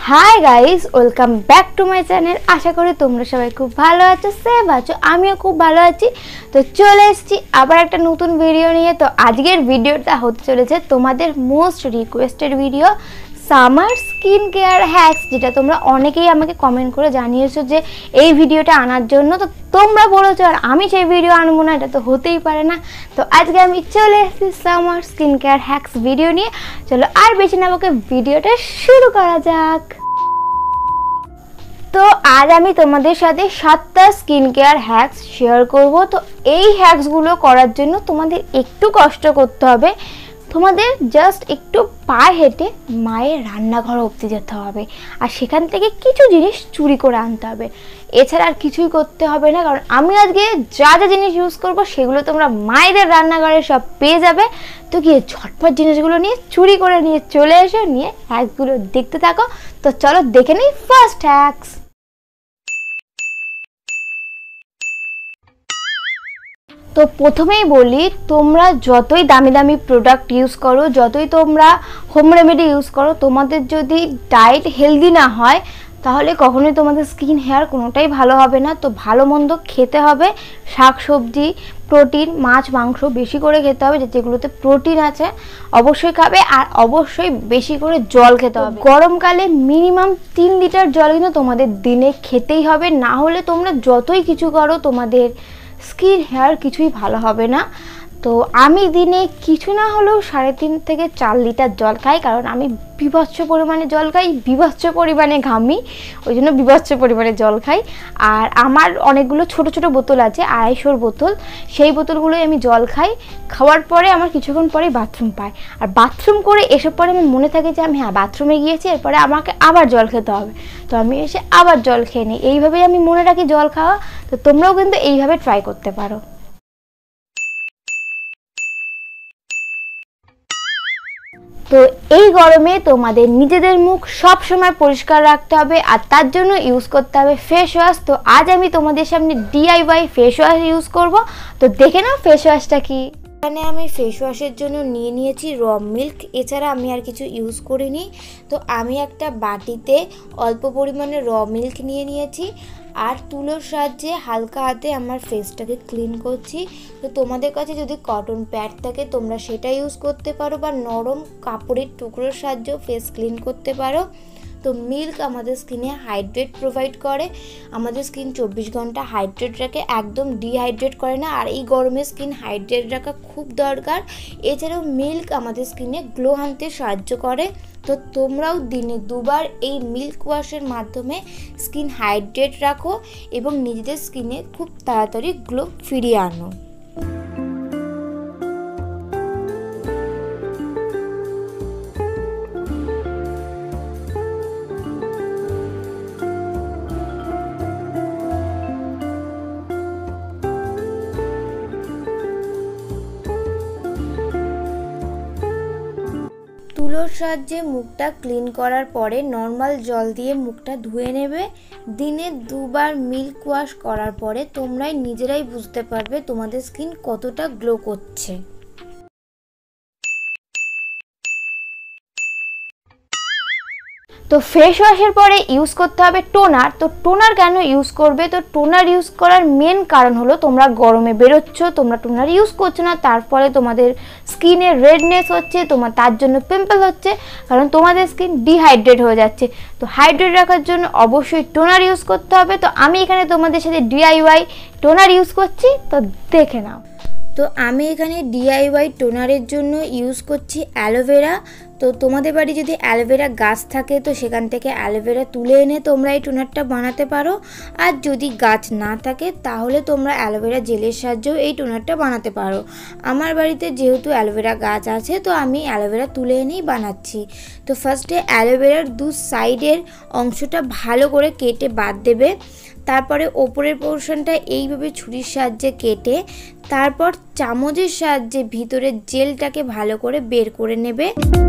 Hi guys welcome back to my channel. आशा करी तुम्हारा सबाई खूब भालो आछो, सेफ आछो, आमिও खूब भालो आछि। तो चले एसेछि आबार एकटा नतून भिडियो निये। तो आजकेर भिडियोटा होते चलेছে তোমাদের most requested video summer skin care hacks, যেটা তোমরা অনেকেই আমাকে কমেন্ট করে জানিয়েছো যে এই ভিডিওটা আনার জন্য। তো তোমরা বলেছো আর আমি সেই ভিডিও আনবো না, এটা তো হতেই পারে না। তো আজকে আমি চলে এসেছি summer skin care hacks video নিয়ে। চলো আর বেশি না বকে ভিডিওটা শুরু করা যাক। তো আজ আমি তোমাদের সাথে 7টা স্কিন কেয়ার হ্যাক্স শেয়ার করব। তো এই হ্যাক্সগুলো করার জন্য তোমাদের একটু কষ্ট করতে হবে। তোমাদের জাস্ট একটু পায়ে হেঁটে মায়ের রান্নাঘর অবধি যেতে হবে আর সেখান থেকে কিছু জিনিস চুরি করে আনতে হবে। এছাড়া আর কিছুই করতে হবে না, কারণ আমি আজকে যা যা জিনিস ইউজ করব সেগুলো তোমরা মায়েদের রান্নাঘরে সব পেয়ে যাবে। তো গিয়ে ঝটপট জিনিসগুলো নিয়ে চুরি করে নিয়ে চলে এসো, নিয়ে হ্যাক্সগুলো দেখতে থাকো। তো চলো দেখে নিই ফার্স্ট হ্যাক্স। তো প্রথমেই বলি, তোমরা যতই দামি দামি প্রোডাক্ট ইউজ করো, যতই তোমরা হোম রেমেডি ইউজ করো, তোমাদের যদি ডায়েট হেলদি না হয় তাহলে কখনোই তোমাদের স্কিন হেয়ার কোনোটাই ভালো হবে না। তো ভালো মন্দ খেতে হবে, শাক সবজি, প্রোটিন, মাছ মাংস বেশি করে খেতে হবে, যেগুলোতে প্রোটিন আছে অবশ্যই খাবে। আর অবশ্যই বেশি করে জল খেতে হবে। গরমকালে মিনিমাম 3 লিটার জল কিন্তু তোমাদের দিনে খেতেই হবে, না হলে তোমরা যতই কিছু করো তোমাদের স্কিন হেয়ার কিছুই ভালো হবে না। তো আমি দিনে কিছু না হলেও 3.5 থেকে 4 লিটার জল খাই, কারণ আমি বিভৎস পরিমাণে জল খাই, বিভৎস পরিমাণে ঘামি, ওই জন্য বিভৎস পরিমাণে জল খাই। আর আমার অনেকগুলো ছোট ছোট বোতল আছে, 250 বোতল, সেই বোতলগুলোই আমি জল খাই। খাওয়ার পরে আমার কিছুক্ষণ পরে বাথরুম পাই, আর বাথরুম করে এসব পরে আমার মনে থাকে যে আমি বাথরুমে গিয়েছি, এরপরে আমাকে আবার জল খেতে হবে। তো আমি এসে আবার জল খেয়ে নিই, এইভাবেই আমি মনে রাখি জল খাওয়া। তো তোমরাও কিন্তু এইভাবে ট্রাই করতে পারো। তো এই গরমে তোমাদের নিজেদের মুখ সব সময় পরিষ্কার রাখতে হবে, আর তার জন্য ইউজ করতে হবে ফেস ওয়াশ। তো আজ আমি তোমাদের সামনে DIY ফেস ওয়াশ ইউজ করব। তো দেখে নাও ফেস ওয়াশটা কি। এখানে আমি ফেস ওয়াশের জন্য নিয়ে নিয়েছি র মিল্ক, এছাড়া আমি আর কিছু ইউজ করিনি। তো আমি একটা বাটিতে অল্প পরিমাণে র মিল্ক নিয়ে নিয়েছি আর তুলোর সাহায্যে হালকা হাতে আমার ফেসটাকে ক্লিন করছি। তো তোমাদের কাছে যদি কটন প্যাড থাকে তোমরা সেটা ইউজ করতে পারো, বা নরম কাপড়ের টুকরোর সাহায্যেও ফেস ক্লিন করতে পারো। তো মিল্ক আমাদের স্কিনে হাইড্রেট প্রোভাইড করে, আমাদের স্কিন 24 ঘন্টা হাইড্রেট রাখে, একদম ডিহাইড্রেট করে না। আর এই গরমে স্কিন হাইড্রেট রাখা খুব দরকার। এছাড়াও মিল্ক আমাদের স্কিনে গ্লো আনতে সাহায্য করে। তো তোমরাও দিনে 2 বার এই মিল্ক ওয়াশের মাধ্যমে স্কিন হাইড্রেট রাখো এবং নিজেদের স্কিনে খুব তাড়াতাড়ি গ্লো ফিরিয়ে আনো। তুলোর সাহায্যে মুখটা ক্লিন করার পরে নর্মাল জল দিয়ে মুখটা ধুয়ে নেবে। দিনে 2 বার মিল্ক ওয়াশ করার পরে তোমরাই নিজেরাই বুঝতে পারবে তোমাদের স্কিন কতটা গ্লো করছে। তো ফেস ওয়াশের পরে ইউজ করতে হবে টোনার। তো টোনার কেন ইউজ করবে? তো টোনার ইউজ করার মেন কারণ হলো তোমরা গরমে বেরোচ্ছ, তোমরা টোনার ইউজ করছো না, তার ফলে তোমাদের স্কিনে রেডনেস হচ্ছে, তার জন্য পিম্পল হচ্ছে, কারণ তোমাদের স্কিন ডিহাইড্রেট হয়ে যাচ্ছে। তো হাইড্রেট রাখার জন্য অবশ্যই টোনার ইউজ করতে হবে। তো আমি এখানে তোমাদের সাথে DIY টোনার ইউজ করছি, তো দেখে নাও। তো আমি এখানে DIY টোনারের জন্য ইউজ করছি অ্যালোভেরা। তো তোমাদের বাড়ি যদি অ্যালোভেরা গাছ থাকে তো সেখান থেকে অ্যালোভেরা তুলে এনে তোমরা এই টোনারটা বানাতে পারো। আর যদি গাছ না থাকে তাহলে তোমরা অ্যালোভেরা জেলের সাহায্যেও এই টোনারটা বানাতে পারো। আমার বাড়িতে যেহেতু অ্যালোভেরা গাছ আছে তো আমি অ্যালোভেরা তুলে এনেই বানাচ্ছি। তো ফার্স্টে অ্যালোভেরার 2 সাইডের অংশটা ভালো করে কেটে বাদ দেবে। তারপরে ওপরের পোর্শনটা এইভাবে ছুরির সাহায্যে কেটে তারপর চামচের সাহায্যে ভিতরের জেলটাকে ভালো করে বের করে নেবে।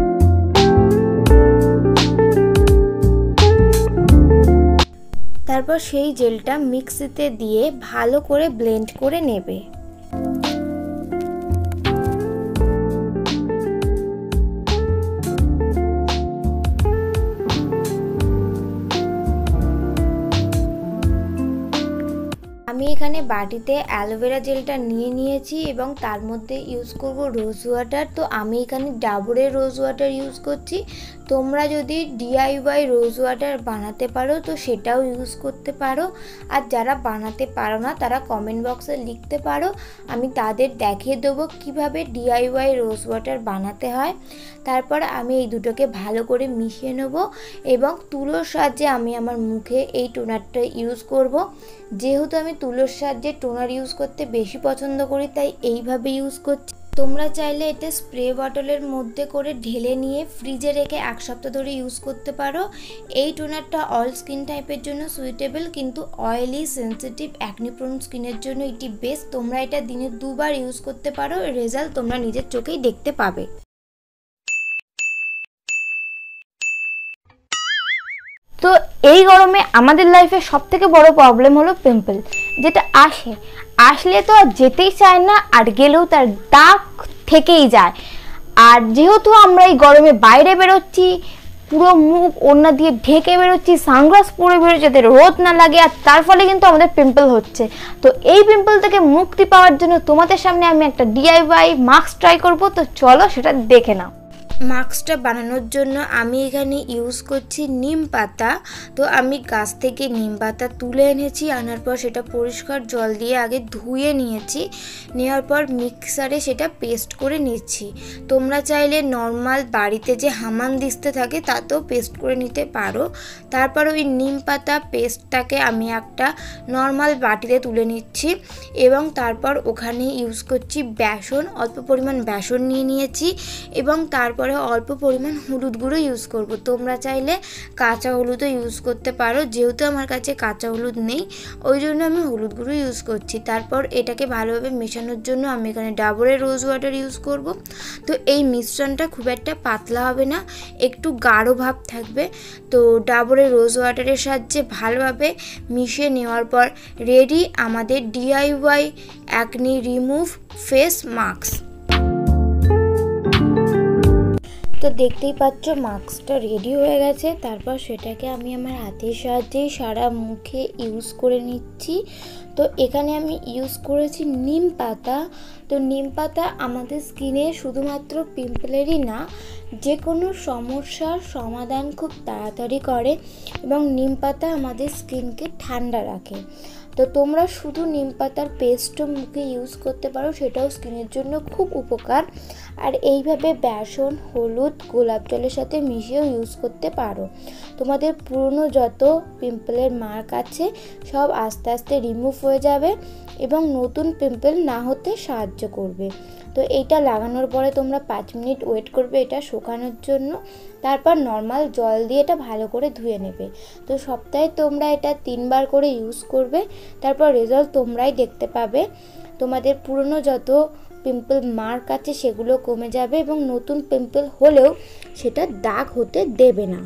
তারপর সেই জেলটা মিক্সিতে দিয়ে ভালো করে ব্লেন্ড করে নেবে। আমি এখানে বাটিতে অ্যালোভেরা জেলটা নিয়ে নিয়েছি এবং তার মধ্যে ইউজ করব রোজ ওয়াটার। তো আমি এখানে ডাবরের রোজ ওয়াটার ইউজ করছি। তোমরা যদি DIY রোজ ওয়াটার বানাতে পারো তো সেটাও ইউজ করতে পারো, আর যারা বানাতে পারো না তারা কমেন্ট বক্সে লিখতে পারো, আমি তাদের দেখিয়ে দেবো কিভাবে DIY রোজ ওয়াটার বানাতে হয়। তারপর আমি এই দুটোকে ভালো করে মিশিয়ে নেব এবং তুলোর সাহায্যে আমি আমার মুখে এই টোনারটা ইউজ করব। যেহেতু আমি তুলোর সাহায্যে টোনার ইউজ করতে বেশি পছন্দ করি তাই এইভাবে ইউজ করছি। তোমরা চাইলে এটা স্প্রে বটলের মধ্যে করে ঢেলে নিয়ে ফ্রিজে রেখে 1 সপ্তাহ ধরে ইউজ করতে পারো। এই টোনারটা অল স্কিন টাইপের জন্য সুইটেবল, কিন্তু অয়েলি, সেন্সিটিভ, অ্যাকনি প্রোন স্কিনের জন্য এটি বেস্ট। তোমরা এটা দিনে 2 বার ইউজ করতে পারো, রেজাল্ট তোমরা নিজের চোখেই দেখতে পাবে। তো এই গরমে আমাদের লাইফে সবথেকে বড় প্রবলেম হলো পিম্পল, যেটা আসলে তো আর যেতেই চায় না, আর গেলেও তার দাগ থেকেই যায়। আর যেহেতু আমরা এই গরমে বাইরে বেরোচ্ছি, পুরো মুখ ওড়না দিয়ে ঢেকে বেরোচ্ছি, সানগ্লাস পরে বেরোচ্ছি যাতে রোদ না লাগে, আর তার ফলে কিন্তু আমাদের পিম্পল হচ্ছে। তো এই পিম্পল থেকে মুক্তি পাওয়ার জন্য তোমাদের সামনে আমি একটা DIY মাস্ক ট্রাই করব। তো চলো সেটা দেখে নাও। মাস্কটা বানানোর জন্য আমি এখানে ইউজ করছি নিম পাতা। তো আমি গাছ থেকে নিম পাতা তুলে এনেছি, আনার পর সেটা পরিষ্কার জল দিয়ে আগে ধুয়ে নিয়েছি, নেওয়ার পর মিক্সারে সেটা পেস্ট করে নিচ্ছি। তোমরা চাইলে নর্মাল বাড়িতে যে হামানদিস্তা থাকে তাতেও পেস্ট করে নিতে পারো। তারপর ওই নিম পাতা পেস্টটাকে আমি একটা নর্মাল বাটিতে তুলে নিচ্ছি এবং তারপর ওখানে ইউজ করছি বেসন, অল্প পরিমাণ বেসন নিয়ে নিয়েছি এবং তারপর অল্প পরিমাণ হলুদ গুঁড়ো ইউজ করব। তোমরা চাইলে কাঁচা হলুদও ইউজ করতে পারো, যেহেতু আমার কাছে কাঁচা হলুদ নেই ওই জন্য আমি হলুদ গুঁড়ো ইউজ করছি। তারপর এটাকে ভালোভাবে মেশানোর জন্য আমি এখানে ডাবরের রোজ ওয়াটার ইউজ করব। তো এই মিশ্রণটা খুব একটা পাতলা হবে না, একটু গাঢ় ভাব থাকবে। তো ডাবরের রোজ ওয়াটারের সাহায্যে ভালোভাবে মিশিয়ে নেওয়ার পর রেডি আমাদের DIY acne remove face mask. তো দেখতেই পাচ্ছ মাস্কটা রেডি হয়ে গেছে। তারপর সেটাকে আমি আমার হাতের সাহায্যেই সারা মুখে ইউজ করে নিচ্ছি। তো এখানে আমি ইউজ করেছি নিম পাতা। তো নিম পাতা আমাদের স্কিনে শুধুমাত্র পিম্পলেরই না, যে কোনো সমস্যার সমাধান খুব তাড়াতাড়ি করে এবং নিম পাতা আমাদের স্কিনকে ঠান্ডা রাখে। তো তোমরা শুধু নিম পাতার পেস্টও মুখে ইউজ করতে পারো, সেটাও স্কিনের জন্য খুব উপকার। আর এইভাবে বেসন, হলুদ, গোলাপ জলের সাথে মিশিয়েও ইউজ করতে পারো। তোমাদের পুরনো যত পিম্পলের মার্ক আছে সব আস্তে আস্তে রিমুভ হয়ে যাবে এবং নতুন পিম্পল না হতে সাহায্য করবে। তো এইটা লাগানোর পরে তোমরা 5 মিনিট ওয়েট করবে এটা শুকানোর জন্য। তারপর নর্মাল জল দিয়ে এটা ভালো করে ধুয়ে নেবে। তো সপ্তাহে তোমরা এটা 3 বার করে ইউজ করবে, তারপর রেজাল্ট তোমরাই দেখতে পাবে। তোমাদের পুরনো যত পিম্পল মার্ক আছে সেগুলো কমে যাবে এবং নতুন পিম্পল হলেও সেটা দাগ হতে দেবে না।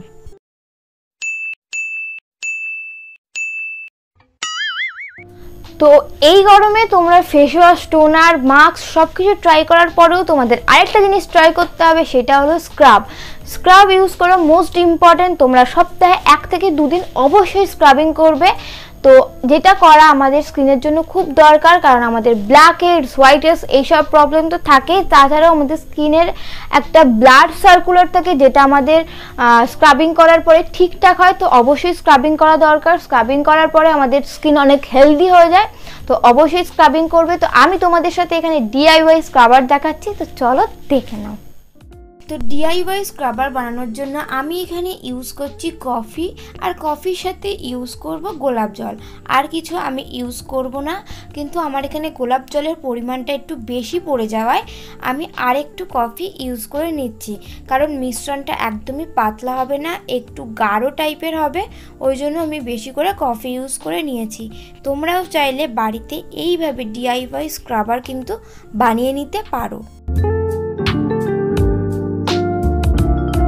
তো এই গরমে তোমরা ফেস ওয়াশ, টোনার, মাস্ক সব কিছু ট্রাই করার পরেও তোমাদের আরেকটা জিনিস ট্রাই করতে হবে, সেটা হলো স্ক্রাব ইউজ করো। মোস্ট ইম্পর্টেন্ট, তোমরা সপ্তাহে 1 থেকে 2 দিন অবশ্যই স্ক্রাবিং করবে। তো যেটা করা আমাদের স্কিনের জন্য খুব দরকার, কারণ আমাদের ব্ল্যাক হেডস, হোয়াইট হেডস এইসব প্রবলেম তো থাকেই, তাছাড়াও আমাদের স্কিনের একটা ব্লাড সার্কুলার থাকে যেটা আমাদের স্ক্রাবিং করার পরে ঠিকঠাক হয়। তো অবশ্যই স্ক্রাবিং করা দরকার। স্ক্রাবিং করার পরে আমাদের স্কিন অনেক হেলদি হয়ে যায়। তো অবশ্যই স্ক্রাবিং করবে। তো আমি তোমাদের সাথে এখানে DIY স্ক্রাবার দেখাচ্ছি, তো চলো দেখে নাও। তো DIY স্ক্রাবার বানানোর জন্য আমি এখানে ইউজ করছি কফি, আর কফির সাথে ইউজ করব গোলাপ জল। আর কিছু আমি ইউজ করব না, কিন্তু আমার এখানে গোলাপ জলের পরিমাণটা একটু বেশি পড়ে যাওয়ায় আমি আর একটু কফি ইউজ করে নিচ্ছি, কারণ মিশ্রণটা একদমই পাতলা হবে না, একটু গাঢ় টাইপের হবে, ওই জন্য আমি বেশি করে কফি ইউজ করে নিয়েছি। তোমরাও চাইলে বাড়িতে এইভাবে DIY স্ক্রাবার কিন্তু বানিয়ে নিতে পারো।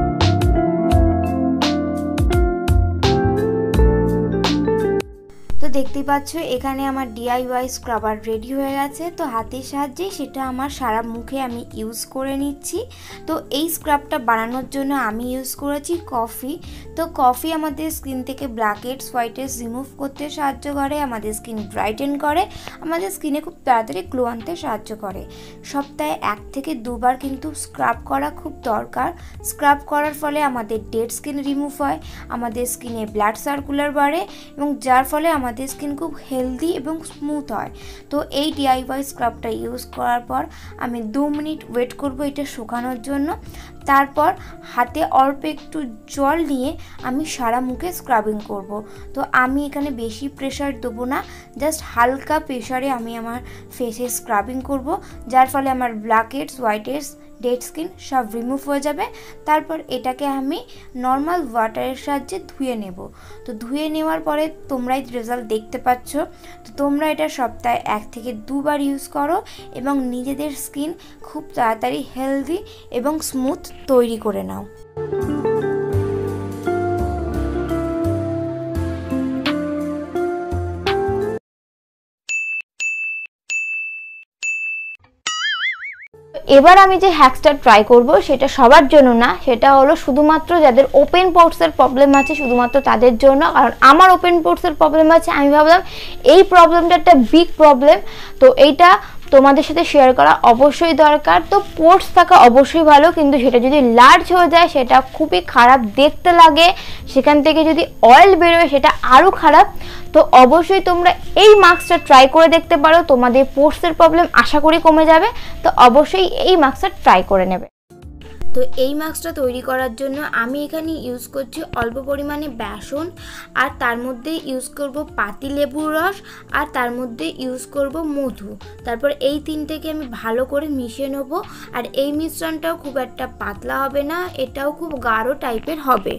তো দেখতেই পাচ্ছ এখানে আমার ডিআইওয়াই স্ক্রাবার রেডি হয়ে গেছে। তো হাতের সাহায্যে সেটা আমার সারা মুখে আমি ইউজ করে নিচ্ছি। তো এই স্ক্রাবটা বানানোর জন্য আমি ইউজ করেছি কফি। তো কফি আমাদের স্কিন থেকে ব্ল্যাকহেডস হোয়াইটহেডস রিমুভ করতে সাহায্য করে, আমাদের স্কিন ব্রাইটেন করে, আমাদের স্কিনে খুব তাড়াতাড়ি গ্লো আনতে সাহায্য করে। সপ্তাহে 1 থেকে 2 বার কিন্তু স্ক্রাব করা খুব দরকার। স্ক্রাব করার ফলে আমাদের ডেড স্কিন রিমুভ হয়, আমাদের স্কিনে ব্লাড সার্কুলার বাড়ে এবং যার ফলে আমাদের স্কিন খুব হেলদি এবং স্মুথ হয়। তো এই ডিআইওয়াই স্ক্রাবটা ইউজ করার পর আমি 2 মিনিট ওয়েট করব এটা শুকানোর জন্য। তারপর হাতে অল্প একটু জল নিয়ে আমি সারা মুখে স্ক্রাবিং করব। তো আমি এখানে বেশি প্রেশার দেবো না, জাস্ট হালকা প্রেশারে আমি আমার ফেসে স্ক্রাবিং করব, যার ফলে আমার ব্ল্যাকহেডস হোয়াইটহেডস ডেড স্কিন সব রিমুভ হয়ে যাবে। তারপর এটাকে আমি নর্মাল ওয়াটারের সাহায্যে ধুয়ে নেব। তো ধুয়ে নেওয়ার পরে তোমরাই রেজাল্ট দেখতে পাচ্ছ। তো তোমরা এটা সপ্তাহে 1 থেকে 2 বার ইউজ করো এবং নিজেদের স্কিন খুব তাড়াতাড়ি হেলদি এবং স্মুথ তৈরি করে নাও। এবার আমি যে হ্যাকসটা ট্রাই করব সেটা সবার জন্য না, সেটা হলো শুধুমাত্র যাদের ওপেন পোর্টসের প্রবলেম আছে শুধুমাত্র তাদের জন্য। কারণ আমার ওপেন পোর্টসের প্রবলেম আছে, আমি ভাবলাম এই প্রবলেমটা একটা বিগ প্রবলেম, তো এইটা তোমাদের সাথে শেয়ার করা অবশ্যই দরকার। তো পোর্টস থাকা অবশ্যই ভালো, কিন্তু সেটা যদি লার্জ হয়ে যায় সেটা খুবই খারাপ দেখতে লাগে, সেখান থেকে যদি অয়েল বেরোয় সেটা আরও খারাপ। তো অবশ্যই তোমরা এই মাস্কটা ট্রাই করে দেখতে পারো, তোমাদের পোর্টসের প্রবলেম আশা করি কমে যাবে। তো অবশ্যই এই মাস্কটা ট্রাই করে নেবে। তো এই মাস্কটা তৈরি করার জন্য আমি এখানে ইউজ করছি অল্প পরিমাণে বেসন, আর তার মধ্যে ইউজ করব পাতি লেবুর রস, আর তার মধ্যে ইউজ করব মধু। তারপর এই তিনটেকে আমি ভালো করে মিশিয়ে নেব। আর এই মিশ্রণটাও খুব একটা পাতলা হবে না, এটাও খুব গাঢ় টাইপের হবে।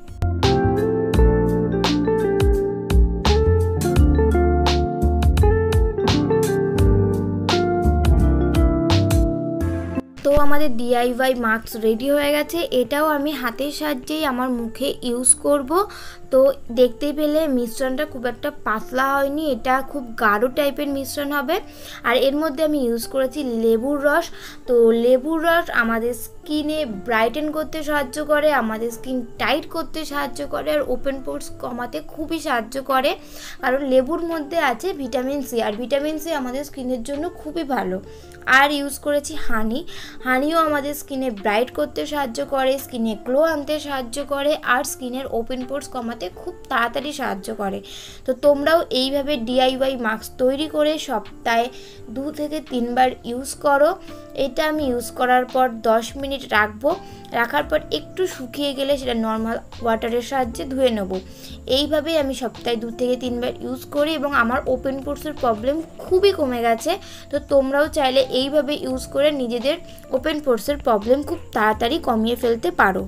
তো আমাদের ডিআইওয়াই মাস্ক রেডি হয়ে গেছে, এটাও আমি হাতের সাহায্যেই আমার মুখে ইউজ করব। তো দেখতে পেলে মিশ্রণটা খুব একটা পাতলা হয়নি, এটা খুব গাঢ় টাইপের মিশ্রণ হবে। আর এর মধ্যে আমি ইউজ করেছি লেবুর রস। তো লেবুর রস আমাদের স্কিনে ব্রাইটেন করতে সাহায্য করে, আমাদের স্কিন টাইট করতে সাহায্য করে, আর ওপেন পোর্স কমাতে খুবই সাহায্য করে। কারণ লেবুর মধ্যে আছে ভিটামিন সি, আর ভিটামিন সি আমাদের স্কিনের জন্য খুবই ভালো। আর ইউজ করেছি হানি। হানিও আমাদের স্কিনে ব্রাইট করতে সাহায্য করে, স্কিনে গ্লো আনতে সাহায্য করে, আর স্কিনের ওপেন পোর্স কমাতে খুব তাড়াতাড়ি সাহায্য করে। তো তোমরাও এইভাবে ডিআইওয়াই মাস্ক তৈরি করে সপ্তাহে 2 থেকে 3 বার ইউজ করো। এটা আমি ইউজ করার পর 10 মিনিট রাখবো। রাখার পর একটু শুকিয়ে গেলে সেটা নর্মাল ওয়াটারের সাহায্যে ধুয়ে নেব। এইভাবেই আমি সপ্তাহে 2 থেকে 3 বার ইউজ করি এবং আমার ওপেন পোর্সের প্রবলেম খুবই কমে গেছে। তো তোমরাও চাইলে এইভাবে ইউজ করে নিজেদের ওপেন পোর্সের প্রবলেম খুব তাড়াতাড়ি কমিয়ে ফেলতে পারো।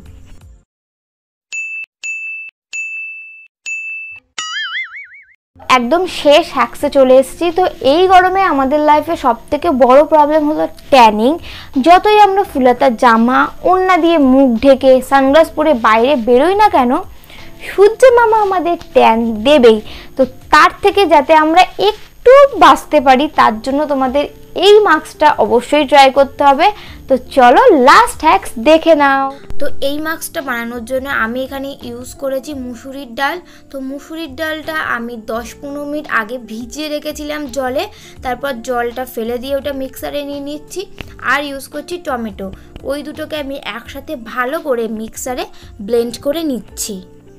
একদম শেষ হ্যাক্সে চলে এসেছি। তো এই গরমে আমাদের লাইফে সবথেকে বড় প্রবলেম হলো ট্যানিং। যতই আমরা ফুলাতা জামা ওড়না দিয়ে মুখ ঢেকে সানগ্লাস পরে বাইরে বেরোই না কেন, সূর্য মামা আমাদের ট্যান দেবেই। তো তার থেকে যাতে আমরা একটু বাঁচতে পারি তার জন্য তোমাদের এই মাস্কটা অবশ্যই ট্রাই করতে হবে। তো চলো লাস্ট হ্যাক্স দেখে নাও। তো এই মাস্কটা বানানোর জন্য আমি এখানে ইউজ করেছি মুসুরির ডাল। তো মুসুরির ডালটা আমি 10-15 মিনিট আগে ভিজিয়ে রেখেছিলাম জলে, তারপর জলটা ফেলে দিয়ে ওটা মিক্সারে নিয়ে নিচ্ছি। আর ইউজ করছি টমেটো, ওই দুটোকে আমি একসাথে ভালো করে মিক্সারে ব্লেন্ড করে নিচ্ছি।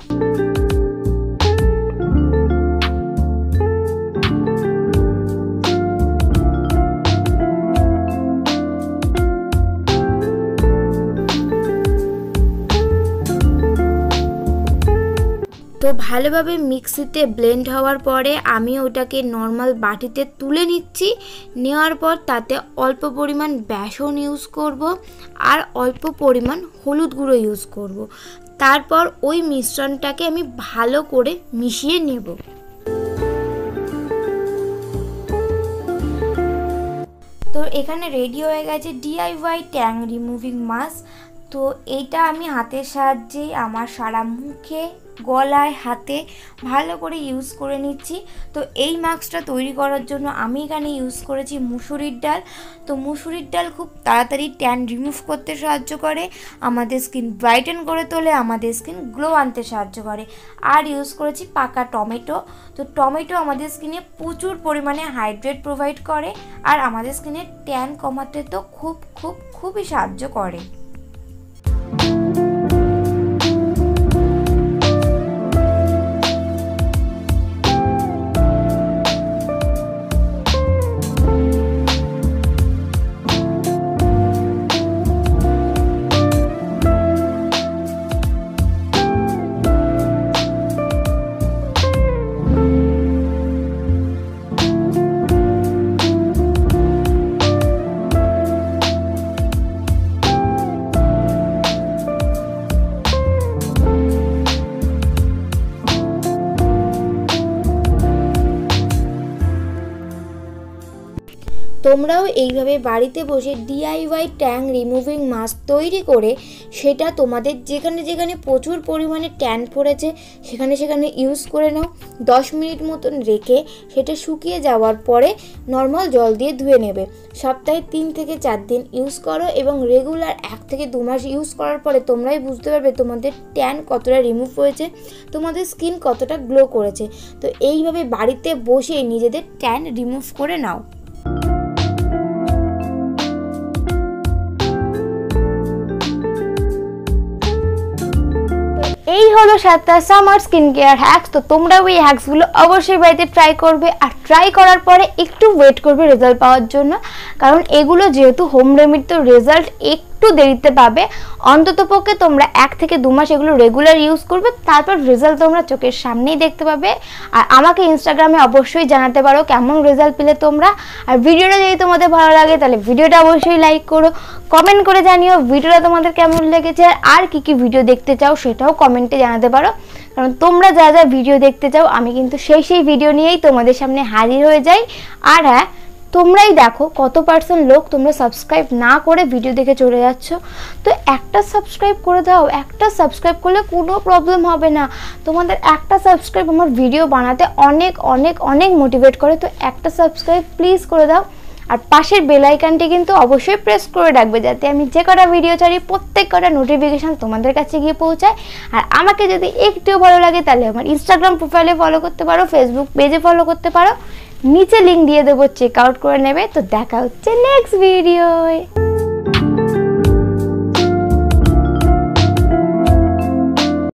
তো ভালোভাবে মিক্সিতে ব্লেন্ড হওয়ার পরে আমি ওটাকে নর্মাল বাটিতে তুলে নিচ্ছি। নেওয়ার পর তাতে অল্প পরিমাণ বেসন ইউজ করব আর অল্প পরিমাণ হলুদ গুঁড়ো ইউজ করব। তারপর ওই মিশ্রণটাকে আমি ভালো করে মিশিয়ে নেব। তো এখানে রেডি হয়ে গেছে ডিআইওয়াই ট্যান রিমুভিং মাস্ক। তো এইটা আমি হাতের সাহায্যে আমার সারা মুখে গলায় হাতে ভালো করে ইউজ করে নিচ্ছি। তো এই মাস্কটা তৈরি করার জন্য আমি এখানে ইউজ করেছি মুসুরির ডাল। তো মুসুরির ডাল খুব তাড়াতাড়ি ট্যান রিমুভ করতে সাহায্য করে, আমাদের স্কিন ব্রাইটেন করে তোলে, আমাদের স্কিন গ্লো আনতে সাহায্য করে। আর ইউজ করেছি পাকা টমেটো। তো টমেটো আমাদের স্কিনে প্রচুর পরিমাণে হাইড্রেট প্রোভাইড করে আর আমাদের স্কিনে ট্যান কমাতে তো খুবই সাহায্য করে। তোমরাও এইভাবে বাড়িতে বসে DIY ট্যান রিমুভিং মাস্ক তৈরি করে সেটা তোমাদের যেখানে যেখানে প্রচুর পরিমাণে ট্যান পড়েছে সেখানে ইউজ করে নাও। 10 মিনিট মতন রেখে সেটা শুকিয়ে যাওয়ার পরে নর্মাল জল দিয়ে ধুয়ে নেবে। সপ্তাহে 3 থেকে 4 দিন ইউজ করো এবং রেগুলার 1 থেকে 2 মাস ইউজ করার পরে তোমরাই বুঝতে পারবে তোমাদের ট্যান কতটা রিমুভ হয়েছে, তোমাদের স্কিন কতটা গ্লো করেছে। তো এইভাবে বাড়িতে বসে নিজেদের ট্যান রিমুভ করে নাও। এই হলো 7টা সামার স্কিন কেয়ার হ্যাক্স। তো তোমরাও এই হ্যাক্সগুলো অবশ্যই বাড়িতে ট্রাই করবে, আর ট্রাই করার পরে একটু ওয়েট করবে রেজাল্ট পাওয়ার জন্য, কারণ এগুলো যেহেতু হোম রেমেডি তো রেজাল্ট একটু দেরিতে পাবে। অন্ততপক্ষে তোমরা 1 থেকে 2 মাস এগুলো রেগুলার ইউজ করবে, তারপর রেজাল্ট তোমরা চোখের সামনেই দেখতে পাবে। আর আমাকে ইনস্টাগ্রামে অবশ্যই জানাতে পারো কেমন রেজাল্ট পেলে তোমরা। আর ভিডিওটা যদি তোমাদের ভালো লাগে তাহলে ভিডিওটা অবশ্যই লাইক করো, কমেন্ট করে জানিও ভিডিওটা তোমাদের কেমন লেগেছে, আর কি কি ভিডিও দেখতে চাও সেটাও কমেন্টে জানাতে পারো। কারণ তোমরা যা যা ভিডিও দেখতে চাও আমি কিন্তু সেই ভিডিও নিয়েই তোমাদের সামনে হাজির হয়ে যাই। আর হ্যাঁ, তোমরাই দেখো কত % লোক তোমরা সাবস্ক্রাইব না করে ভিডিও দেখে চলে যাচ্ছ। তো একটা সাবস্ক্রাইব করে দাও, একটা সাবস্ক্রাইব করলে কোনো প্রবলেম হবে না। তোমাদের একটা সাবস্ক্রাইব আমার ভিডিও বানাতে অনেক অনেক অনেক মোটিভেট করে। তো একটা সাবস্ক্রাইব প্লিজ করে দাও, আর পাশের বেল আইকনটি কিন্তু অবশ্যই প্রেস করে রাখবে যাতে আমি যে কটা ভিডিও ছাড়ি প্রত্যেক কটা নোটিফিকেশান তোমাদের কাছে গিয়ে পৌঁছায়। আর আমাকে যদি একটু ভালো লাগে তাহলে আমার ইনস্টাগ্রাম প্রোফাইলে ফলো করতে পারো, ফেসবুক পেজে ফলো করতে পারো, নিচে লিঙ্ক দিয়ে দেবো, চেক আউট করে নেবে। তো দেখা হচ্ছে নেক্সট ভিডিওয়।